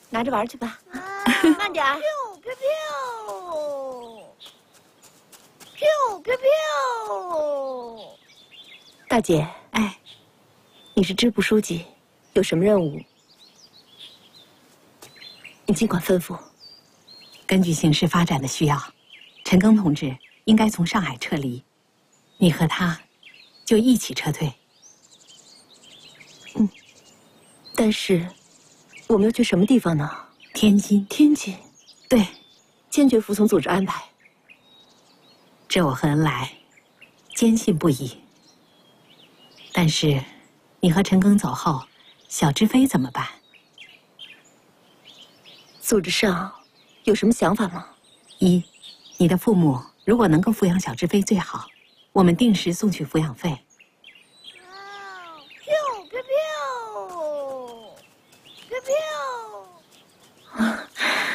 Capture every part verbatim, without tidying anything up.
拿着玩去吧。 啊、 慢点儿。 飘飘飘飘飘。 大姐， 哎， 你是支部书记，有什么任务，你尽管吩咐。 根据形势发展的需要，陈赓同志应该从上海撤离，你和他就一起撤退。 嗯，但是我们要去什么地方呢？ 天津。 天津。 对， 坚决服从组织安排。 这我和恩来坚信不疑。但是，你和陈赓走后，小志飞怎么办？ 组织上有什么想法吗？ 一，你的父母如果能够抚养小志飞最好，我们定时送去抚养费。 飘飘飘飘飘。 啊。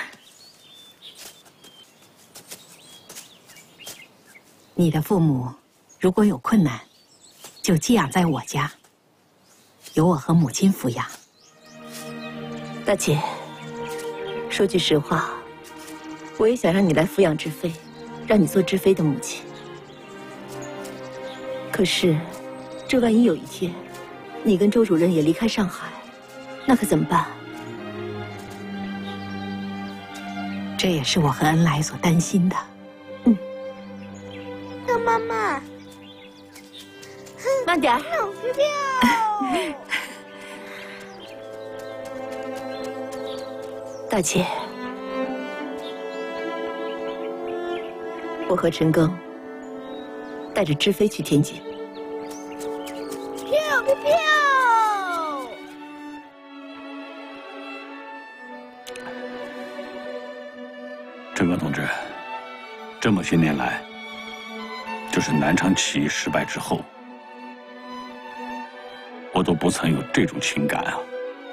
你的父母如果有困难，就寄养在我家，由我和母亲抚养。 大姐，说句实话，我也想让你来抚养志飞，让你做志飞的母亲。可是，这万一有一天，你跟周主任也离开上海，那可怎么办？ 这也是我和恩来所担心的。 嗯。 那妈妈， 慢点儿。 飘飘。 大姐，我和陈赓带着志飞去天津。 飘飘飘。 陈赓同志，这么些年来，就是南昌起义失败之后，我都不曾有这种情感啊。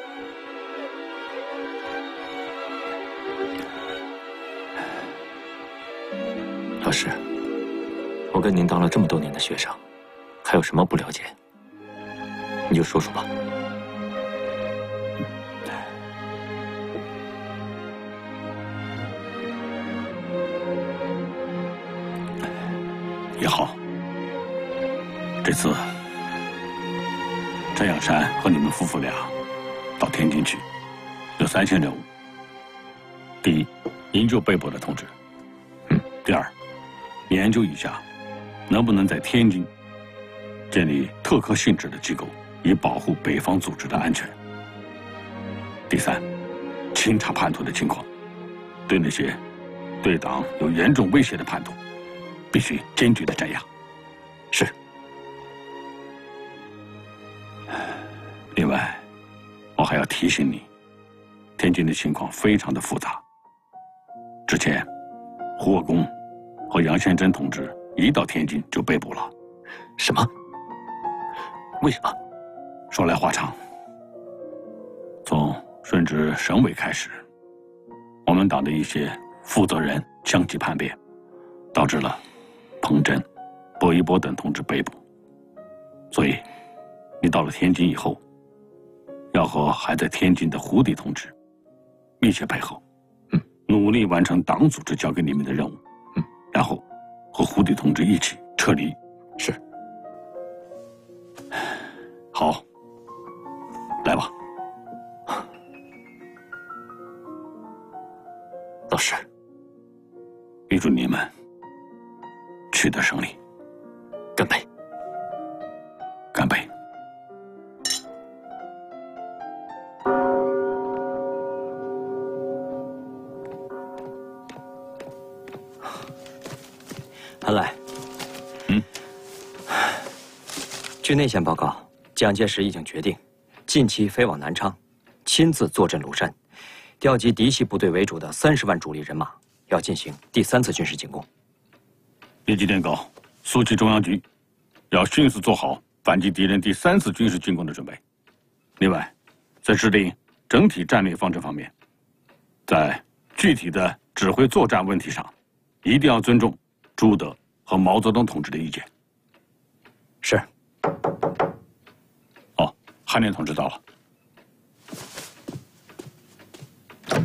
老师，我跟您当了这么多年的学生，还有什么不了解？你就说说吧。 也好，这次张仰山和你们夫妇俩到天津去，有三项任务。第一，营救被捕的同志。嗯。第二，研究一下，能不能在天津建立特科性质的机构，以保护北方组织的安全。第三，清查叛徒的情况，对那些对党有严重威胁的叛徒，必须坚决的镇压。 是。 另外，我还要提醒你，天津的情况非常的复杂。之前，胡国公和杨先珍同志一到天津就被捕了。 什么？为什么？ 说来话长。从顺治省委开始，我们党的一些负责人相继叛变，导致了彭真、薄一波等同志被捕。所以，你到了天津以后，要和还在天津的胡底同志密切配合， 嗯， 努力完成党组织交给你们的任务， 嗯， 然后和胡底同志一起撤离。 是。 好，来吧。 老师， 预祝你们取得胜利。 干杯！ 干杯！ 恩来， 嗯， 据内线报告，蒋介石已经决定近期飞往南昌，亲自坐镇庐山，调集嫡系部队为主的三十万主力人马，要进行第三次军事进攻。 立即电告苏区中央局，要迅速做好反击敌人第三次军事进攻的准备。另外，在制定整体战略方针方面，在具体的指挥作战问题上，一定要尊重朱德和毛泽东同志的意见。 是。 哦，汉林同志到了。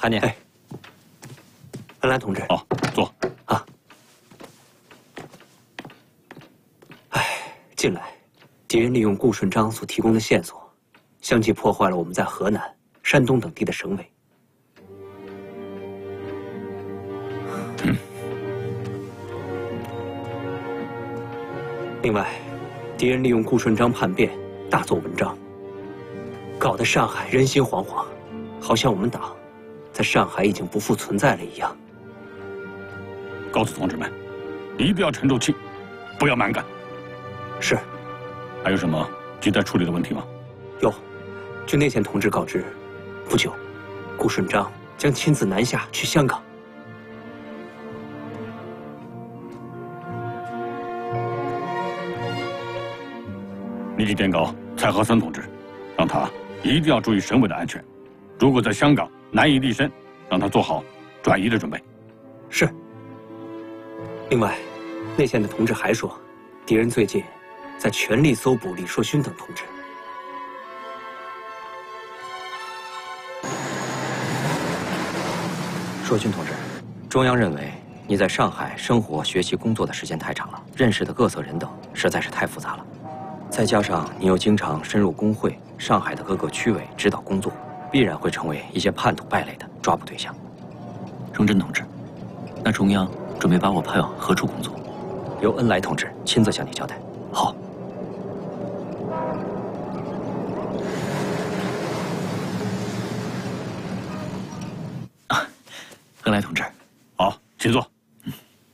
韩念。 哎，恩来同志。 哦，坐。 啊。哎，近来敌人利用顾顺章所提供的线索，相继破坏了我们在河南、山东等地的省委。 嗯。 另外，敌人利用顾顺章叛变，大做文章，搞得上海人心惶惶，好像我们党在上海已经不复存在了一样。 告诉同志们，一定要沉住气，不要蛮干。 是。 还有什么亟待处理的问题吗？ 有，据内线同志告知，不久，顾顺章将亲自南下去香港。 立即电告蔡和森同志，让他一定要注意省委的安全。如果在香港难以立身，让他做好转移的准备。 是。另外，内线的同志还说，敌人最近在全力搜捕李硕勋等同志。 硕勋同志，中央认为你在上海生活、学习、工作的时间太长了，认识的各色人等实在是太复杂了。再加上你又经常深入工会、上海的各个区委指导工作，必然会成为一些叛徒败类的抓捕对象。 荣臻同志，那中央准备把我派往何处工作？ 由恩来同志亲自向你交代。 好。啊，恩来同志， 好，请坐。嗯。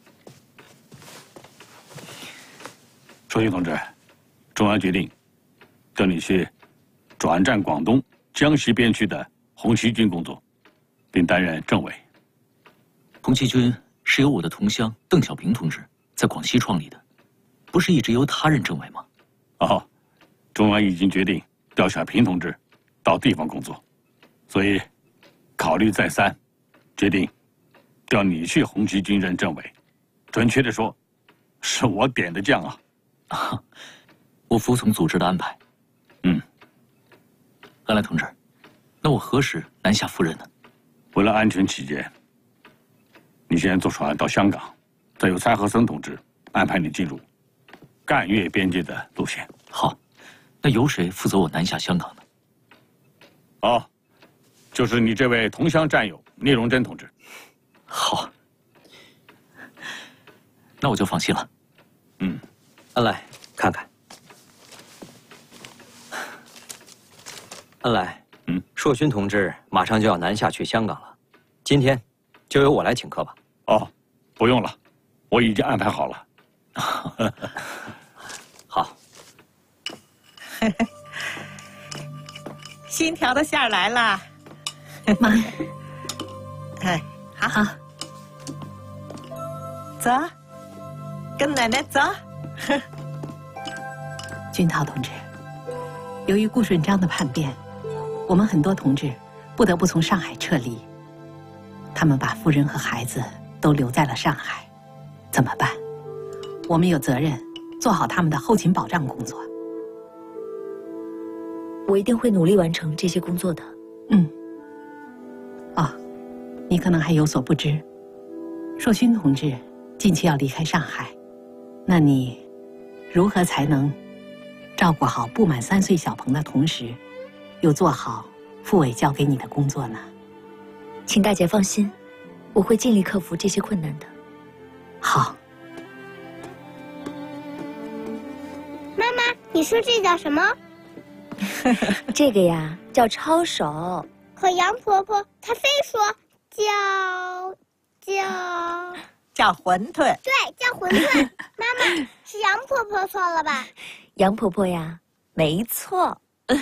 硕勋同志，中央决定调你去转战广东、江西边区的红旗军工作，并担任政委。 红旗军是由我的同乡邓小平同志在广西创立的，不是一直由他任政委吗？ 哦，中央已经决定调小平同志到地方工作，所以考虑再三，决定调你去红旗军任政委。准确的说，是我点的将啊。 啊，我服从组织的安排。 嗯， 恩来同志，那我何时南下赴任呢？ 为了安全起见，你先坐船到香港，再由蔡和森同志安排你进入赣粤边界的路线。 好，那由谁负责我南下香港呢？ 哦，就是你这位同乡战友聂荣臻同志。 好，那我就放心了。 嗯， 恩来，看看。恩来， 嗯， 硕勋同志马上就要南下去香港了，今天就由我来请客吧。 哦，不用了，我已经安排好了。 好。 新调的馅儿来了， 妈。 哎，好， 好， 走，跟奶奶走。 军涛同志，由于顾顺章的叛变，我们很多同志不得不从上海撤离。他们把夫人和孩子都留在了上海，怎么办？我们有责任做好他们的后勤保障工作。 我一定会努力完成这些工作的。 嗯。哦，你可能还有所不知，硕勋同志近期要离开上海，那你如何才能照顾好不满三岁小鹏的同时，又做好副委交给你的工作呢？ 请大姐放心，我会尽力克服这些困难的。 好。 妈妈，你说这叫什么？ 这个呀，叫抄手。 可杨婆婆她非说叫叫叫馄饨。 对，叫馄饨。妈妈，是杨婆婆错了吧？ 杨婆婆呀，没错。 邓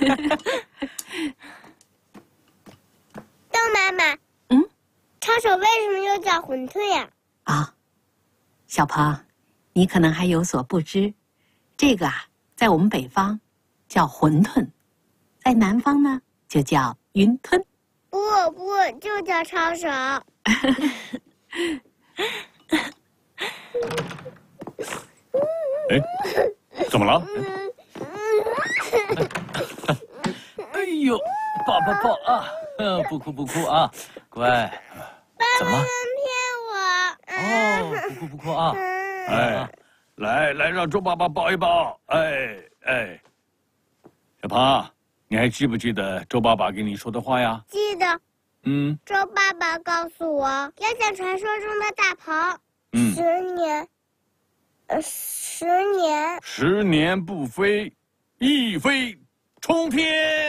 妈妈， 嗯， 抄手为什么又叫馄饨呀？ 啊，小鹏，你可能还有所不知，这个啊，在我们北方叫馄饨，在南方呢就叫云吞。 不不，就叫抄手。 哎，怎么了？ 哎呦， 抱抱抱啊！嗯，不哭不哭啊，乖。怎么了？ 骗我。 哦，不哭不哭啊！ 哎，来来，让周爸爸抱一抱。哎哎，小鹏，你还记不记得周爸爸跟你说的话呀？ 记得。 嗯。 周爸爸告诉我，要像传说中的大鹏， 嗯， 十年，呃，十年， 十年不飞，一飞冲天。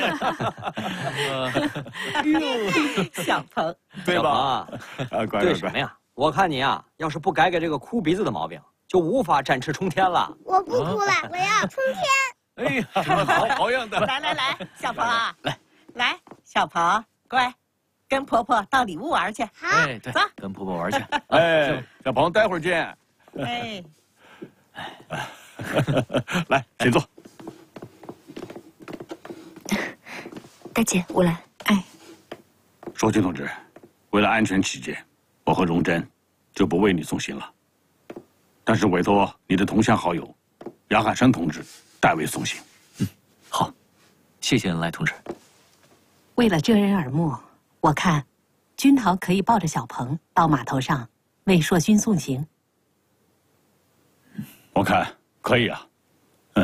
小鹏， 对吧？ 啊， 啊，乖乖乖。 对什么呀？我看你啊，要是不改改这个哭鼻子的毛病，就无法展翅冲天了。 我不哭了，我要冲天。 哎呀，好好样的！ 来来来，小鹏啊， 来来，小鹏，乖，跟婆婆到里屋玩去。 好， 哎，对走， 跟婆婆玩去。 哎，小鹏，待会儿见。 哎， 来，请坐。 大姐，我来。 哎， 寿清同志，为了安全起见，我和荣臻就不为你送行了，但是委托你的同乡好友杨汉山同志代为送行。 嗯，好，谢谢恩来同志。 为了遮人耳目，我看君桃可以抱着小鹏到码头上为硕勋送行。 我看可以啊。嗯。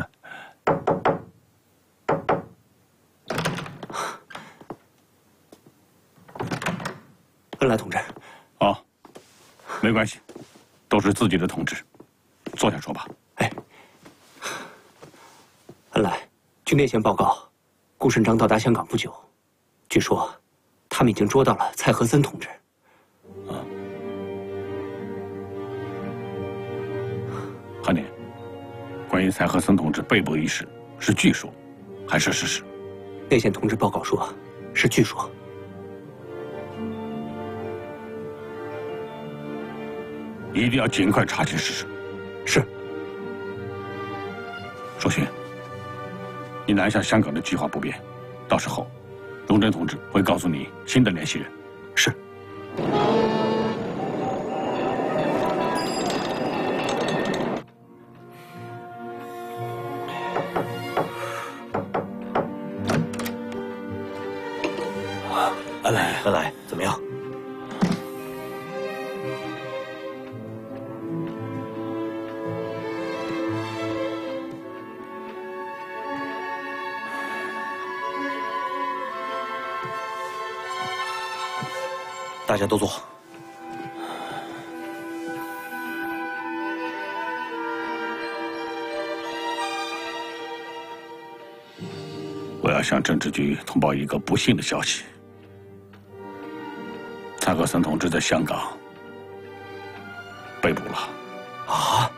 恩来同志， 哦，没关系，都是自己的同志，坐下说吧。 哎，恩来，据内线报告，顾顺章到达香港不久，据说他们已经捉到了蔡和森同志。 啊，汉年，关于蔡和森同志被捕一事，是据说，还是事实？ 内线同志报告说，是据说。 一定要尽快查清事实。 是。 寿勋，你南下香港的计划不变，到时候，荣臻同志会告诉你新的联系人。 是。 恩来，恩来，怎么样？大家都坐。 我要向政治局通报一个不幸的消息：蔡和森同志在香港被捕了。 啊！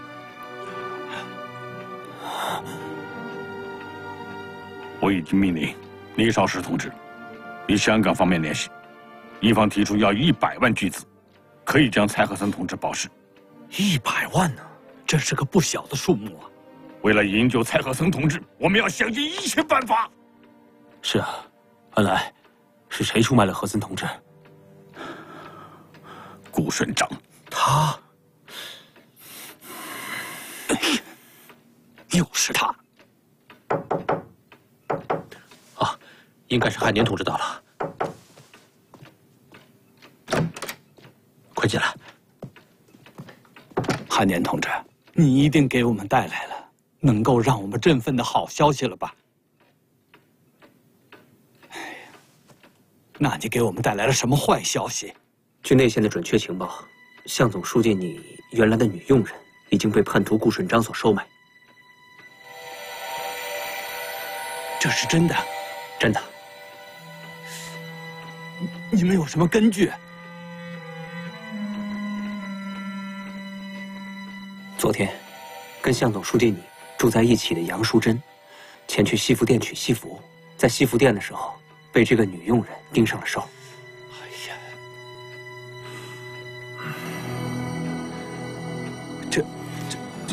我已经命令倪少石同志与香港方面联系。一方提出要一百万巨资，可以将蔡和森同志保释。 一百万呢？这是个不小的数目啊！ 为了营救蔡和森同志，我们要想尽一切办法。 是啊，恩来，是谁出卖了和森同志？ 顾顺章。 他？又是他！啊，应该是汉年同志到了。快进来，汉年同志，你一定给我们带来了能够让我们振奋的好消息了吧？哎呀，那你给我们带来了什么坏消息？ 据内线的准确情报，向总书记你原来的女佣人已经被叛徒顾顺章所收买。 这是真的？ 真的。 你们有什么根据？ 昨天，跟向总书记你住在一起的杨淑珍，前去西服店取西服，在西服店的时候，被这个女佣人盯上了梢。 哎呀，这这这，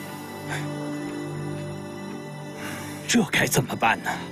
这该怎么办呢？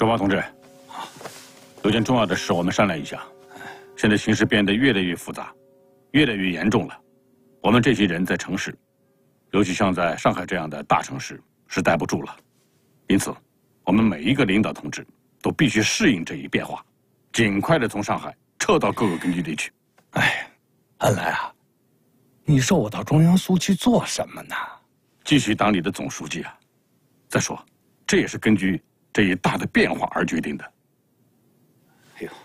周发同志，有件重要的事，我们商量一下。现在形势变得越来越复杂，越来越严重了。我们这些人在城市，尤其像在上海这样的大城市，是待不住了。因此，我们每一个领导同志都必须适应这一变化，尽快的从上海撤到各个根据地去。 哎，恩来啊，你说我到中央苏去做什么呢？ 继续当你的总书记啊。再说，这也是根据这一大的变化而决定的。 哎呦，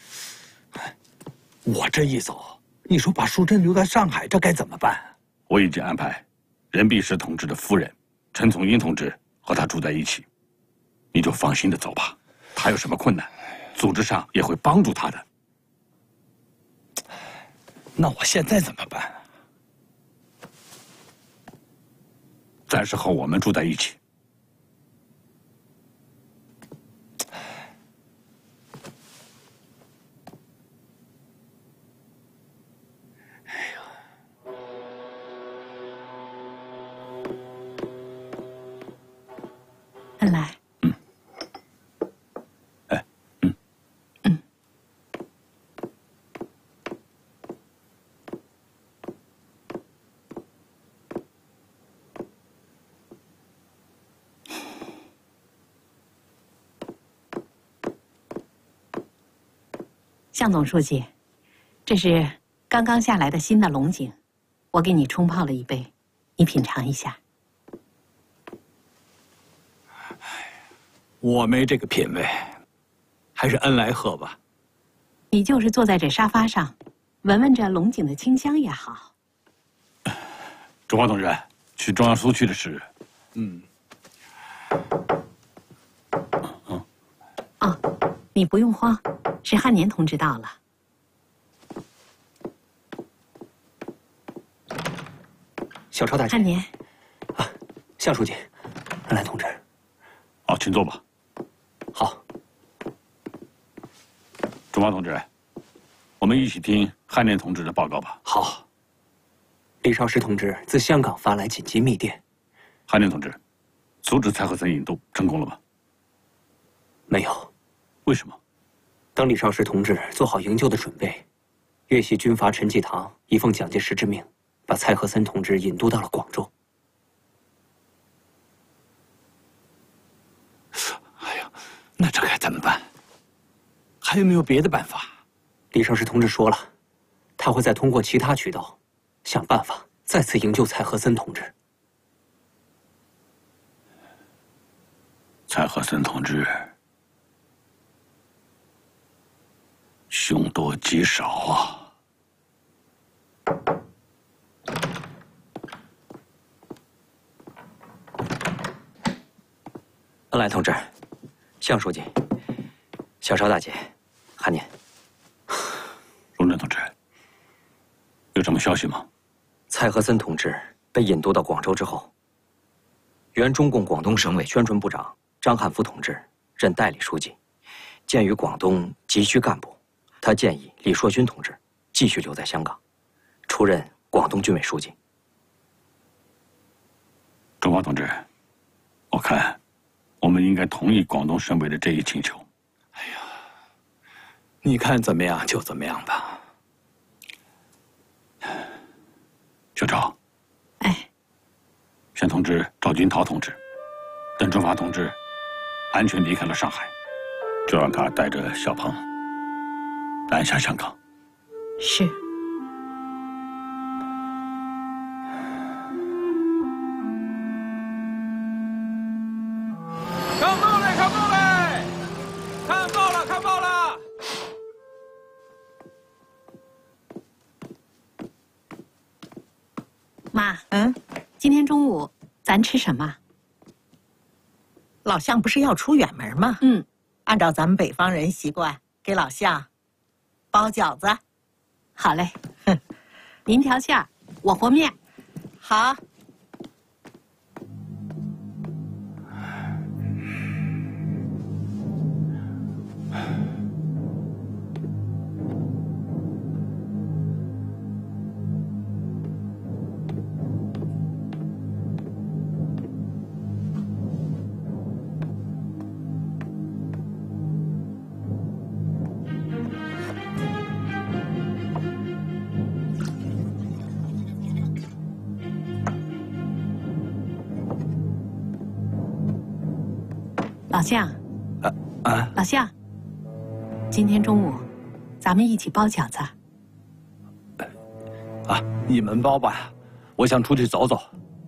我这一走，你说把淑珍留在上海，这该怎么办？ 我已经安排任弼时同志的夫人陈从英同志和他住在一起，你就放心的走吧。他有什么困难，组织上也会帮助他的。 那我现在怎么办？ 暂时和我们住在一起。 恩来， 嗯，哎，嗯， 嗯，向总书记，这是刚刚下来的新的龙井，我给你冲泡了一杯，你品尝一下。 我没这个品味，还是恩来喝吧。 你就是坐在这沙发上，闻闻这龙井的清香也好。 周华同志，去中央苏区的事， 嗯， 嗯，哦，你不用慌，是汉年同志到了。 小超大姐， 汉年， 啊，向书记，恩来同志， 好，请坐吧。 好， 中华同志，我们一起听汉年同志的报告吧。 好。李少石同志自香港发来紧急密电。 汉年同志，阻止蔡和森引渡成功了吗？ 没有。 为什么？ 当李少石同志做好营救的准备，粤系军阀陈济棠已奉蒋介石之命，把蔡和森同志引渡到了广州。 哎呀，那这该怎么办？还有没有别的办法？ 李少石同志说了，他会再通过其他渠道，想办法再次营救蔡和森同志。 蔡和森同志凶多吉少啊！ 恩来同志，向书记，小超大姐，汉年。 荣振同志，有什么消息吗？ 蔡和森同志被引渡到广州之后，原中共广东省委宣传部长张汉夫同志任代理书记，鉴于广东急需干部，他建议李硕勋同志继续留在香港，出任广东军委书记。 中华同志，我看我们应该同意广东省委的这一请求。 哎呀，你看怎么样就怎么样吧。 小赵， 哎， 向同志、赵军涛同志等中华同志安全离开了上海，就让他带着小鹏南下香港。 是。 看报嘞，看报嘞，看报了，看报了。 妈，嗯，今天中午咱吃什么？ 老向不是要出远门吗？ 嗯， 按照咱们北方人习惯，给老向包饺子。 好嘞，您调馅儿，我和面。 好。 老向， 啊啊！ 老向，今天中午咱们一起包饺子。 啊，你们包吧，我想出去走走。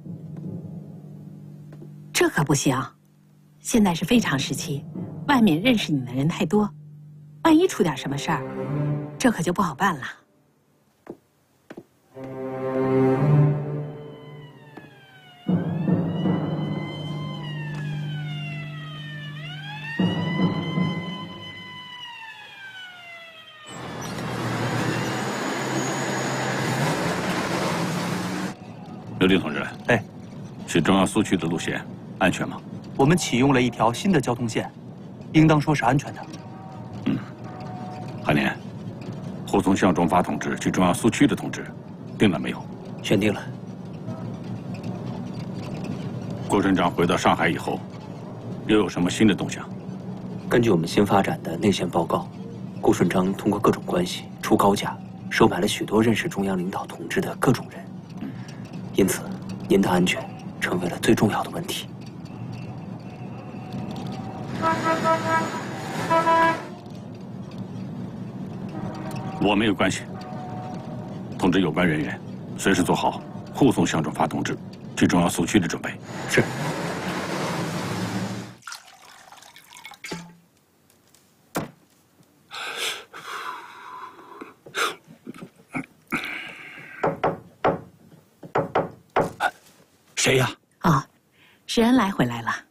这可不行，现在是非常时期，外面认识你的人太多，万一出点什么事儿，这可就不好办了。 刘丁同志， 哎， 去中央苏区的路线安全吗？ 我们启用了一条新的交通线，应当说是安全的。 嗯，海年，护送向忠发同志去中央苏区的通知定了没有？ 选定了。 郭顺章回到上海以后，又有什么新的动向？ 根据我们新发展的内线报告，顾顺章通过各种关系出高价收买了许多认识中央领导同志的各种人。因此，您的安全成为了最重要的问题。 我没有关系，通知有关人员，随时做好护送向忠发同志去中央苏区的准备。 是。 谁呀？ 哦，是恩来回来了。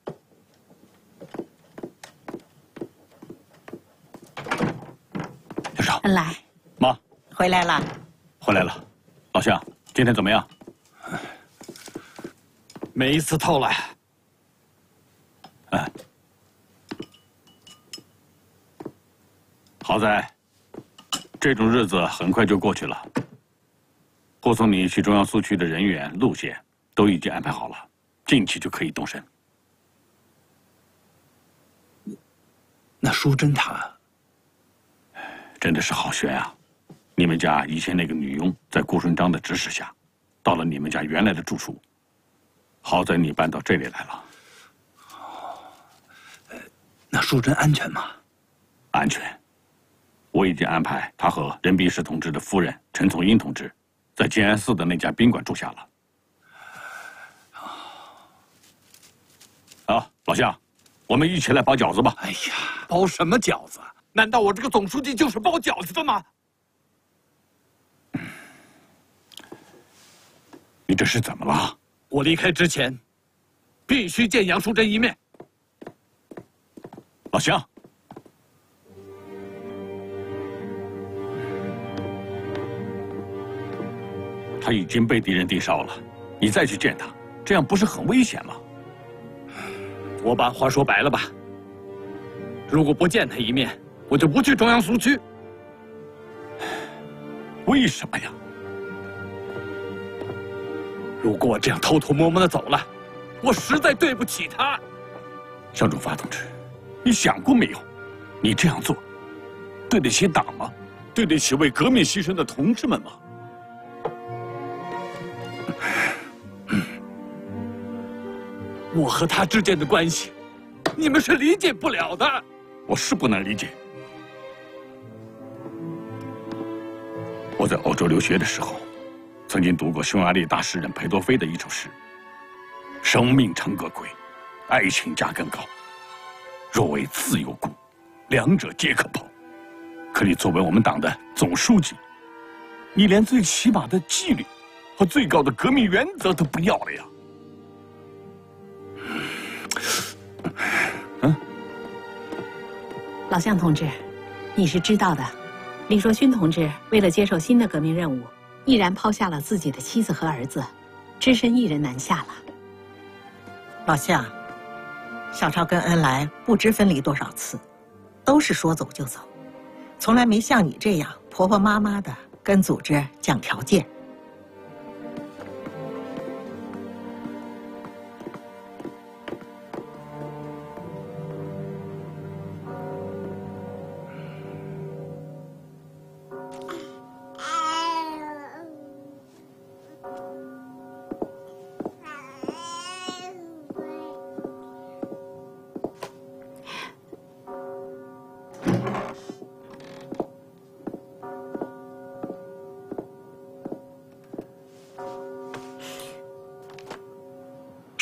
刘少， 恩来， 妈， 回来了。 回来了。老向，今天怎么样？ 没一次透来。 哎，好在这种日子很快就过去了。护送你去中央苏区的人员、路线都已经安排好了，近期就可以动身。 那淑珍她， 真的是好悬啊！你们家以前那个女佣，在顾顺章的指使下，到了你们家原来的住处。好在你搬到这里来了。 那淑珍安全吗？ 安全。我已经安排她和任弼时同志的夫人陈从英同志，在静安寺的那家宾馆住下了。好，老向，我们一起来包饺子吧。 哎呀，包什么饺子？难道我这个总书记就是包饺子的吗？ 你这是怎么了？ 我离开之前，必须见杨淑珍一面。 老向，他已经被敌人盯梢了，你再去见他，这样不是很危险吗？ 我把话说白了吧，如果不见他一面，我就不去中央苏区。 为什么呀？ 如果我这样偷偷摸摸的走了，我实在对不起他。 向忠发同志，你想过没有？你这样做，对得起党吗？对得起为革命牺牲的同志们吗？ 我和他之间的关系，你们是理解不了的。 我是不能理解。我在欧洲留学的时候，曾经读过匈牙利大诗人裴多菲的一首诗：“生命诚可贵，爱情价更高。若为自由故，两者皆可抛。”可你作为我们党的总书记，你连最起码的纪律和最高的革命原则都不要了呀！ 嗯，老向同志，你是知道的，李硕勋同志为了接受新的革命任务，毅然抛下了自己的妻子和儿子，只身一人南下了。 老向，小超跟恩来不知分离多少次，都是说走就走，从来没像你这样婆婆妈妈的跟组织讲条件。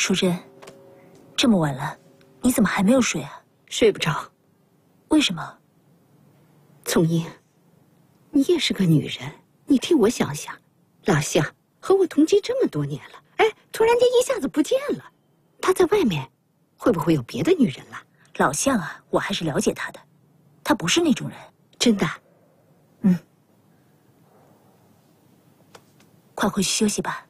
淑珍，这么晚了，你怎么还没有睡啊？ 睡不着。 为什么？ 从英，你也是个女人，你替我想想，老夏和我同居这么多年了，哎，突然间一下子不见了，他在外面会不会有别的女人了？ 老向啊，我还是了解他的，他不是那种人。 真的？ 嗯。快回去休息吧。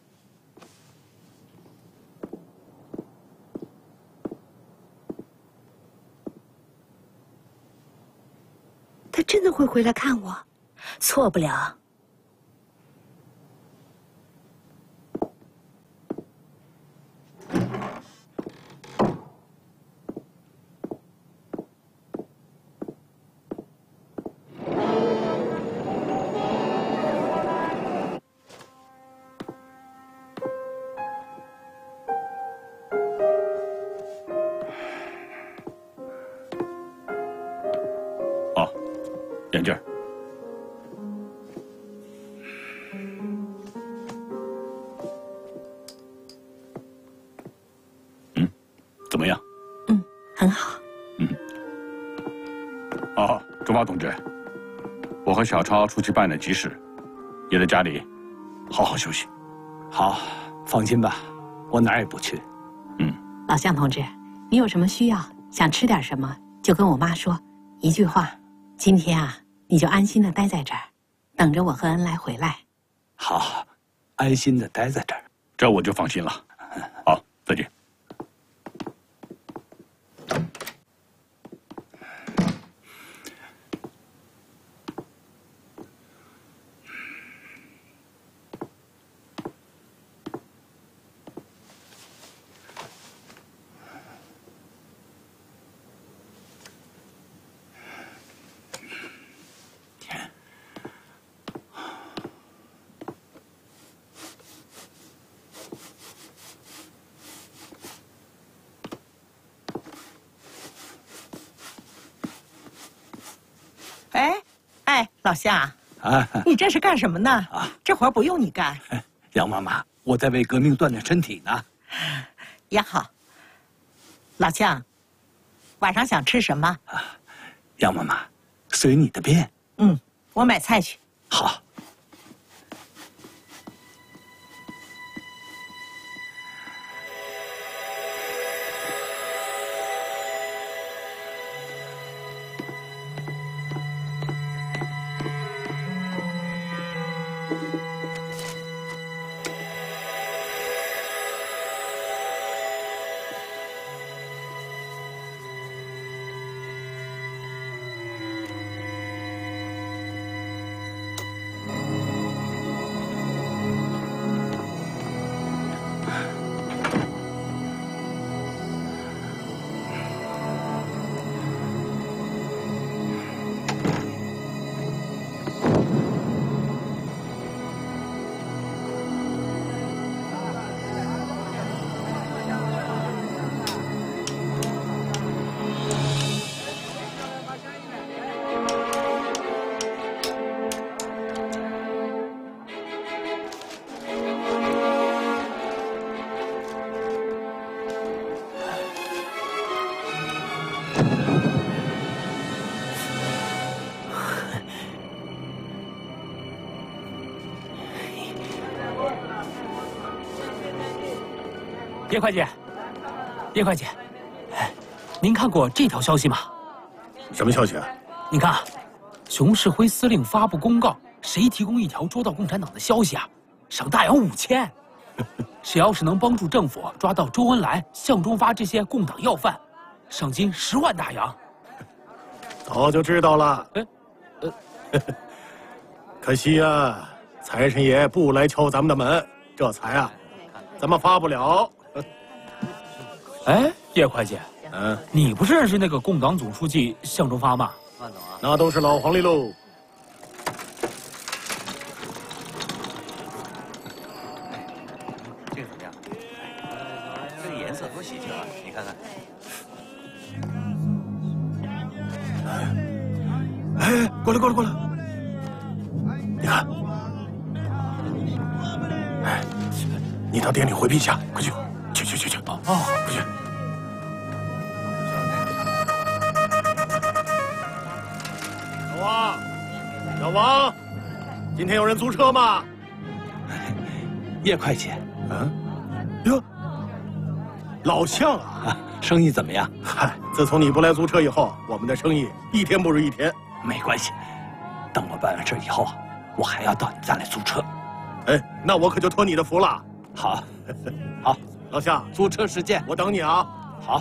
他真的会回来看我？ 错不了。 眼镜儿，嗯，怎么样？ 嗯，很好。 嗯。哦，中发同志，我和小超出去办点急事，你在家里好好休息。 好，放心吧，我哪儿也不去。 嗯。 老向同志，你有什么需要，想吃点什么，就跟我妈说，一句话。今天啊。你就安心的待在这儿，等着我和恩来回来。 好，安心的待在这儿， 这我就放心了。好，再见。 哎，哎，老夏， 啊， 你这是干什么呢？啊，这活不用你干。 杨妈妈，我在为革命锻炼身体呢。 也好。老向，晚上想吃什么？ 啊，杨妈妈，随你的便。 嗯，我买菜去。 好。 叶会计，叶会计，您看过这条消息吗？ 什么消息啊？ 你看，熊式辉司令发布公告，谁提供一条捉到共产党的消息啊，赏大洋五千。谁要是能帮助政府抓到周恩来、向忠发这些共党要犯，赏金十万大洋。 早就知道了。 哎，呃， 可惜啊，财神爷不来敲咱们的门，这才啊，咱们发不了。 哎，叶会计， 嗯， 你不是认识那个共党总书记向忠发吗？ 那都是老黄历喽。 这个怎么样？这个颜色多喜庆啊！你看看。 哎，过来过来过来！你看，哎，你到店里回避一下，快去，去去。 去去去！ 哦哦， 去。小王，小王，今天有人租车吗？ 叶会计。 嗯。哟，老向啊！ 啊，生意怎么样？ 嗨，自从你不来租车以后，我们的生意一天不如一天。 没关系，等我办完事以后啊，我还要到你家来租车。 哎，那我可就托你的福了。 好，好， 老向， 租车时见， 我等你啊。 好。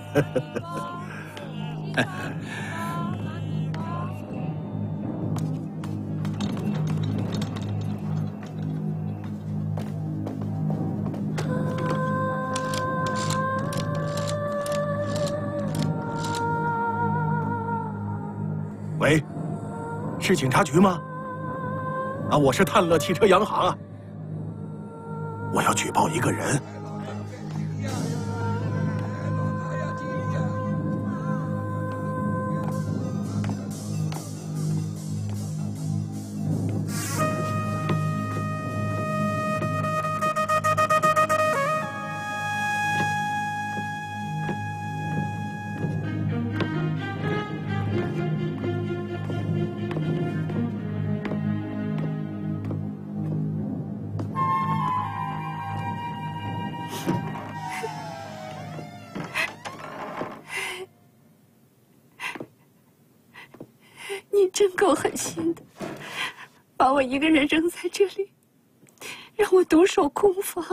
喂，是警察局吗？啊，我是探乐汽车洋行啊。我要举报一个人。 你真够狠心的，把我一个人扔在这里，让我独守空房。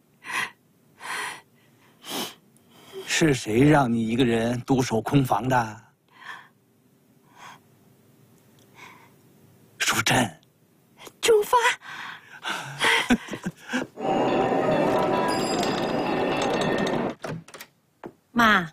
是谁让你一个人独守空房的？淑珍。 仲发。 妈。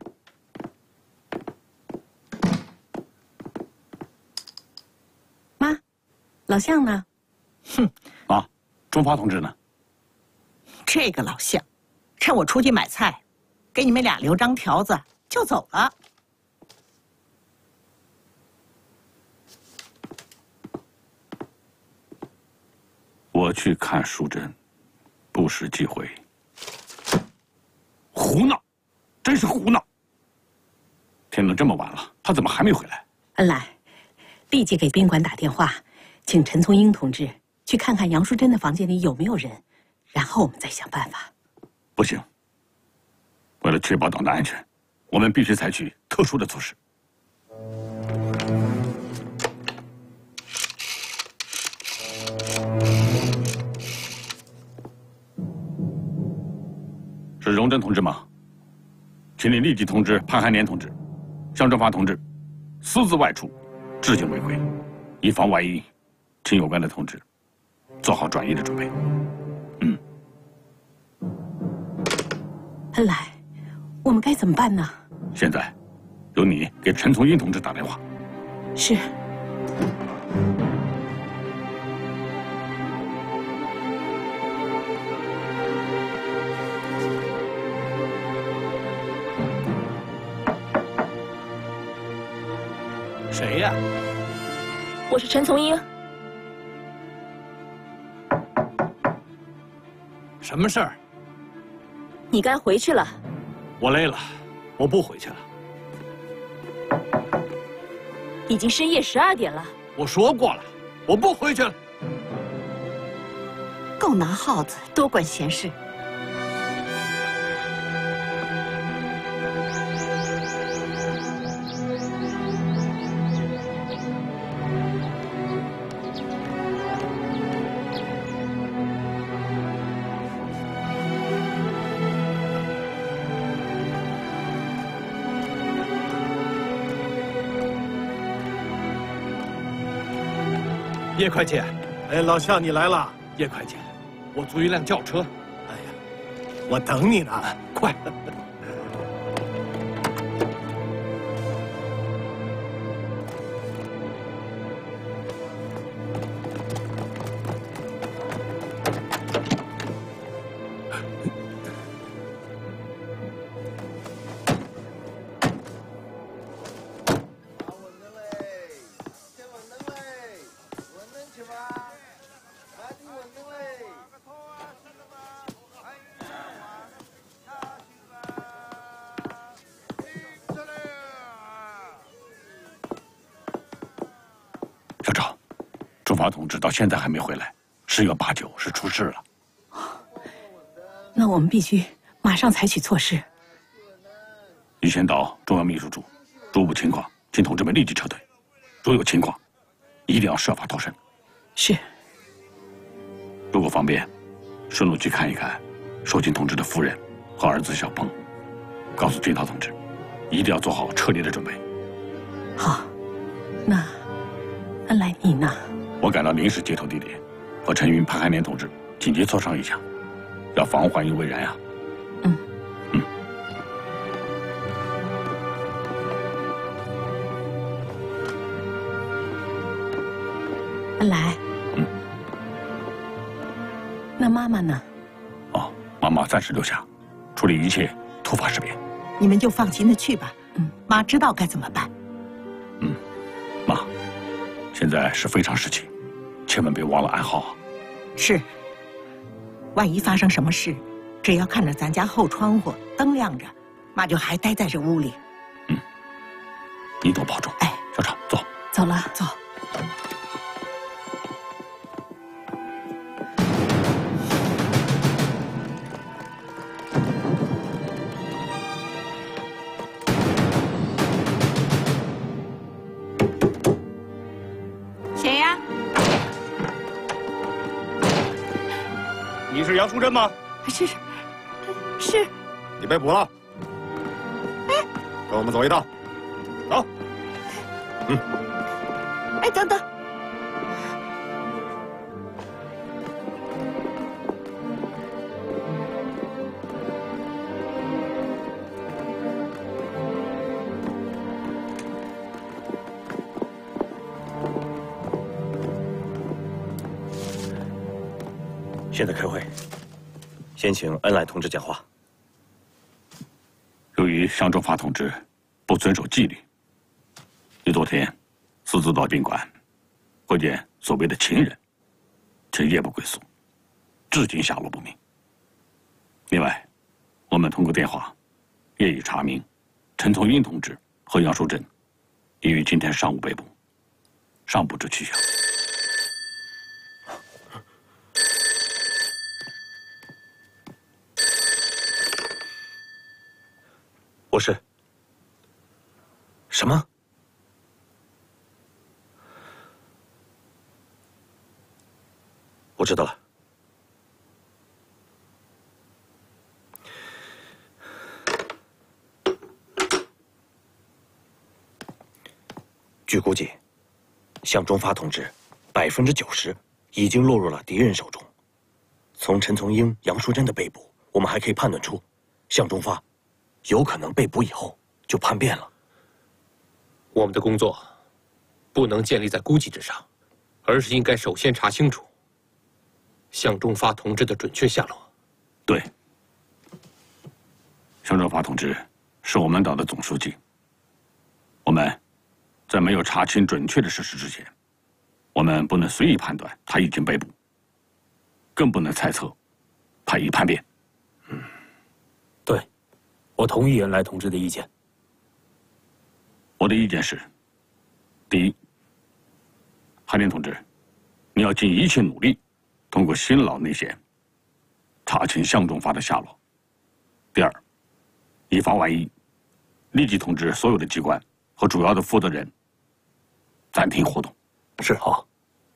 妈，老向呢？ 哼， 啊，仲发同志呢？ 这个老向，趁我出去买菜，给你们俩留张条子就走了。 我去看淑珍，不识忌讳。胡闹，真是胡闹！天都这么晚了，他怎么还没回来？ 恩来，立即给宾馆打电话，请陈从英同志去看看杨淑珍的房间里有没有人，然后我们再想办法。 不行，为了确保党的安全，我们必须采取特殊的措施。是荣臻同志吗？请你立即通知潘汉年同志、向正发同志，私自外出，至警违规，以防万一，请有关的同志做好转移的准备。嗯。 恩来，我们该怎么办呢？ 现在，由你给陈从英同志打电话。 是。 谁呀？ 我是陈从英。 什么事儿？ 你该回去了。 我累了，我不回去了。 已经深夜十二点了。 我说过了，我不回去了。 够拿耗子，多管闲事。 叶会计， 哎，老向你来了。 叶会计，我租一辆轿车。 哎呀，我等你呢， 快！ 发同志到现在还没回来，十有八九是出事了。 那我们必须马上采取措施。 你先到中央秘书处，逐步情况，请同志们立即撤退。如有情况，一定要设法脱身。 是。 如果方便，顺路去看一看寿金同志的夫人和儿子小鹏，告诉金涛同志，一定要做好撤离的准备。 好，那恩来你呢？ 我赶到临时接头地点，和陈云、潘海年同志紧急磋商一下，要防患于未然啊。 嗯嗯。 恩来。 嗯。 那妈妈呢？ 哦，妈妈暂时留下，处理一切突发事变。 你们就放心的去吧。嗯，妈知道该怎么办。 嗯，妈，现在是非常时期，千万别忘了暗号啊。 是。万一发生什么事，只要看着咱家后窗户灯亮着，妈就还待在这屋里。 嗯，你多保重。 哎， 小常，走。 走了， 走。 谁呀？ 你是杨淑珍吗？ 是是是。 你被捕了。 哎， 跟我们走一趟。走。嗯。 哎，等等。 现在开会，先请恩来同志讲话。 由于向忠发同志不遵守纪律，你昨天私自到宾馆会见所谓的情人，却夜不归宿，至今下落不明。另外，我们通过电话业已查明，陈从英同志和杨淑珍已于今天上午被捕，尚不知去向。 我是。什么？我知道了。据估计，向忠发同志百分之九十已经落入了敌人手中。从陈从英、杨淑珍的被捕，我们还可以判断出，向忠发有可能被捕以后就叛变了。 我们的工作不能建立在估计之上，而是应该首先查清楚向忠发同志的准确下落。 对，向忠发同志是我们党的总书记。我们在没有查清准确的事实之前，我们不能随意判断他已经被捕，更不能猜测他已叛变。 嗯，对，我同意恩来同志的意见。 我的意见是：第一，海林同志，你要尽一切努力，通过新老内线查清向忠发的下落。第二，以防万一，立即通知所有的机关和主要的负责人暂停活动。 是，好。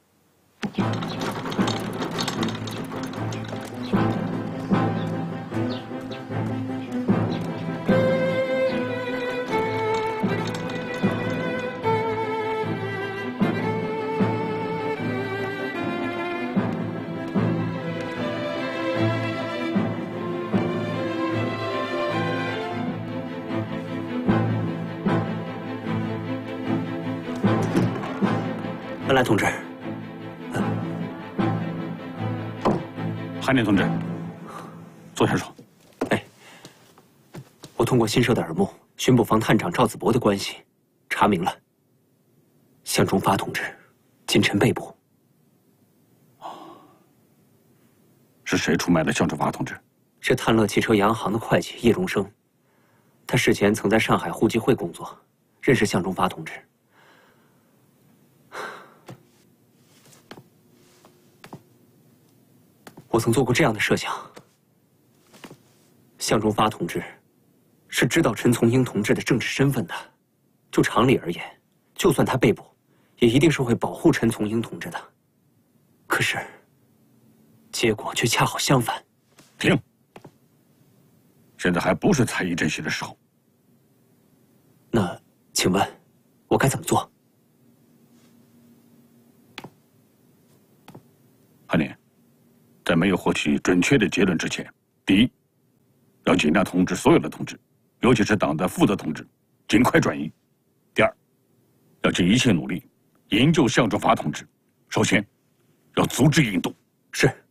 恩来同志， 海林同志，坐下说。 哎，我通过新设的耳目巡捕房探长赵子博的关系，查明了向忠发同志今晨被捕。 是谁出卖了向忠发同志？ 是探乐汽车洋行的会计叶荣生，他事前曾在上海互济会工作，认识向忠发同志。 我曾做过这样的设想：向忠发同志是知道陈从英同志的政治身份的，就常理而言，就算他被捕，也一定是会保护陈从英同志的。可是，结果却恰好相反。 停！现在还不是猜疑这些的时候。 那，请问，我该怎么做？ 汉年，在没有获取准确的结论之前，第一，要尽量通知所有的同志，尤其是党的负责同志，尽快转移；第二，要尽一切努力营救向忠发同志。首先，要阻止引渡。 是。